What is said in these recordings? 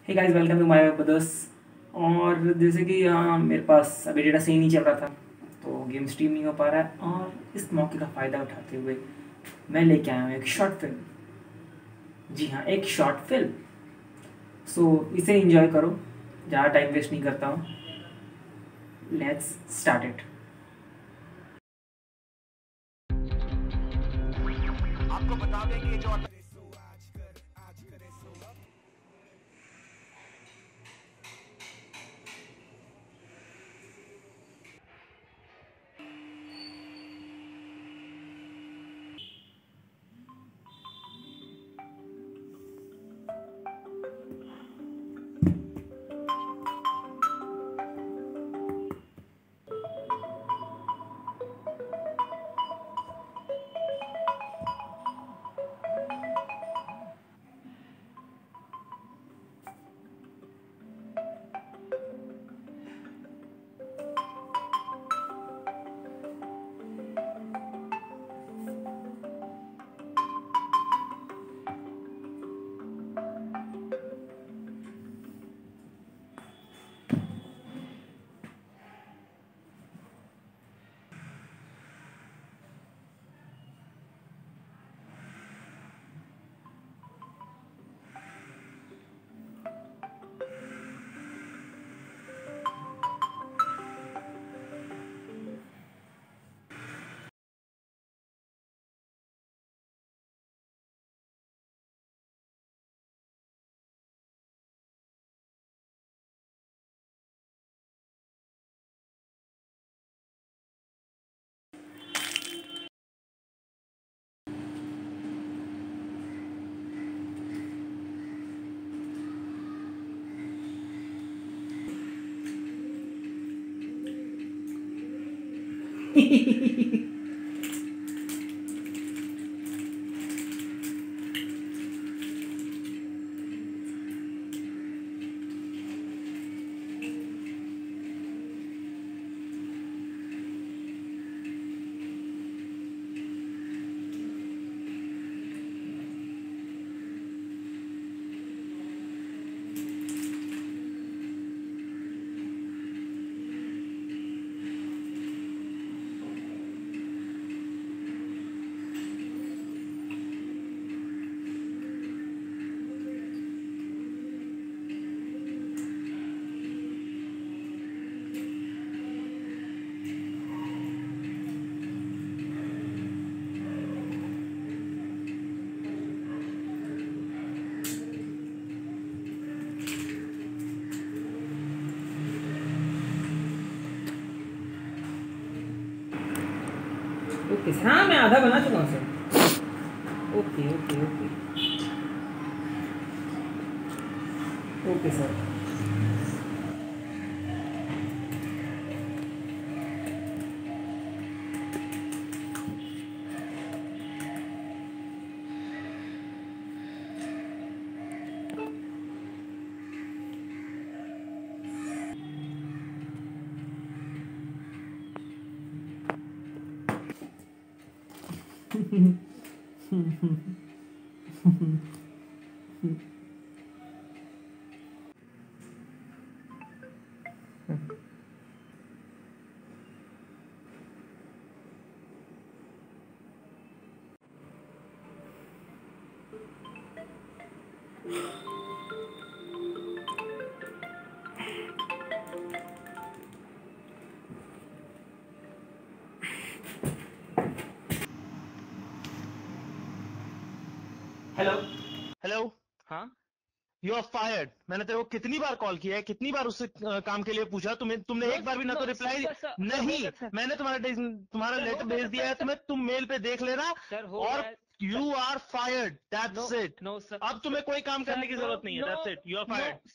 Hey guys, welcome to my brothers. और जैसे कि यहाँ मेरे पास अभी डेटा सही नहीं चल रहा था, तो गेम स्ट्रीम नहीं हो पा रहा है। और इस मौके का फ़ायदा उठाते हुए मैं लेके आया हूँ एक शॉर्ट फिल्म। जी हाँ, एक शॉर्ट फिल्म। सो इसे एंजॉय करो, ज़्यादा टाइम वेस्ट नहीं करता हूँ। Let's start it. आपको बता दें कि ये जो ओके सर, हाँ मैं आधा बना चुका हूँ sir. Okay okay okay okay sir. Hello. Hello. हाँ, यू आर फायर्ड। मैंने तेरे को कितनी बार कॉल किया है, कितनी बार उससे काम के लिए पूछा, तुमने एक बार भी ना तो रिप्लाई नहीं। मैंने तुम्हारा लेटर भेज दिया है तुम्हें, तुम मेल पे देख लेना। और you are fired, that's it. अब तुम्हें कोई काम करने की जरूरत नहीं है, that's it, you are fired.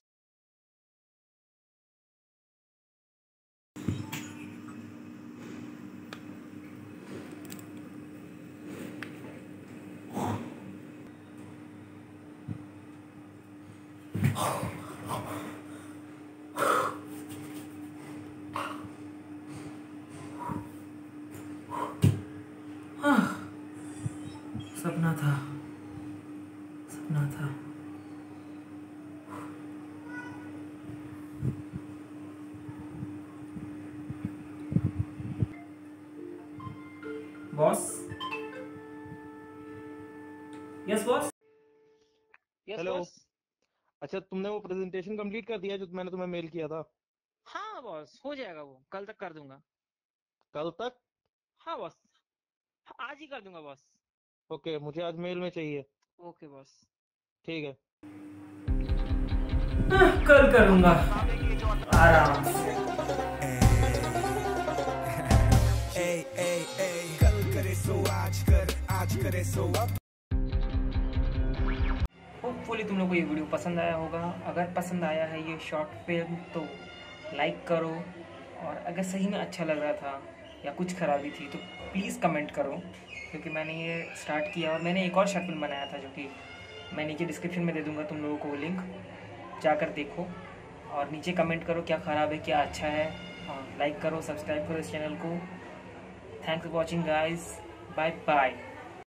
सपना था, सपना था। बॉस। Yes boss. हेलो। अच्छा, तुमने वो प्रेजेंटेशन कंप्लीट कर दिया जो मैंने तुम्हें मेल किया था? हाँ बॉस, हो जाएगा, वो कल तक कर दूंगा। कल तक? हाँ बॉस, आज ही कर दूंगा बॉस। ओके, मुझे आज मेल में चाहिए। Okay boss. ठीक है। कल करूंगा आराम से। कल करे सो आज कर, आज करे सो अब। होपफुली तुम लोग को ये वीडियो पसंद आया होगा। अगर पसंद आया है ये शॉर्ट फिल्म तो लाइक करो, और अगर सही में अच्छा लग रहा था या कुछ खराबी थी तो प्लीज़ कमेंट करो, क्योंकि मैंने ये स्टार्ट किया और मैंने एक और शॉर्ट फिल्म बनाया था जो कि मैं नीचे डिस्क्रिप्शन में दे दूँगा, तुम लोगों को लिंक जाकर देखो और नीचे कमेंट करो क्या ख़राब है क्या अच्छा है। लाइक करो, सब्सक्राइब करो इस चैनल को। Thanks for watching guys, bye bye.